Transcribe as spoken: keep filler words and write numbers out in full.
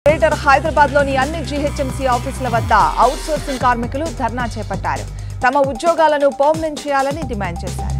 Greater హైదరాబాద్లోని అన్ని GHMC ఆఫీసుల వద్ద అవుట్సోర్సింగ్ కార్మికులు ధర్నా చేపట్టారు. తమ ఉద్యోగాలను పర్మనెంట్ చేయాలని డిమాండ్ చేశారు.